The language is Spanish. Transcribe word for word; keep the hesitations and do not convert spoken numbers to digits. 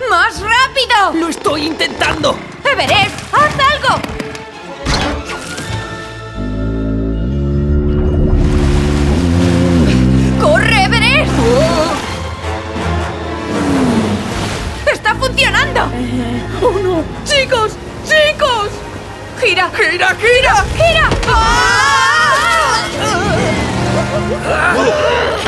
¡Más rápido! ¡Lo estoy intentando! ¡Everest, haz algo! ¡Corre, Everest! ¡Oh! ¡Está funcionando! ¡Oh, no! ¡Chicos! ¡Chicos! ¡Gira! ¡Gira, gira! ¡Gira! ¡Ah!